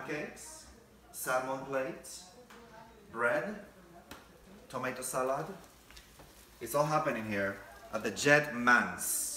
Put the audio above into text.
pancakes, salmon plates, bread, tomato salad. It's all happening here at the Jet Man's.